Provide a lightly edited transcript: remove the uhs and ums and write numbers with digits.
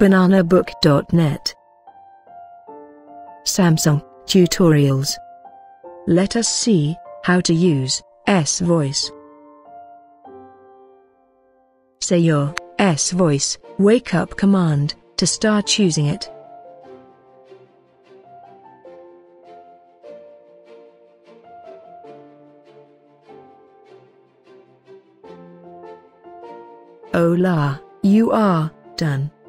bananabook.net. Samsung Tutorials. Let us see how to use S-Voice. Say your S-Voice wake up command to start using it. Hola, you are done.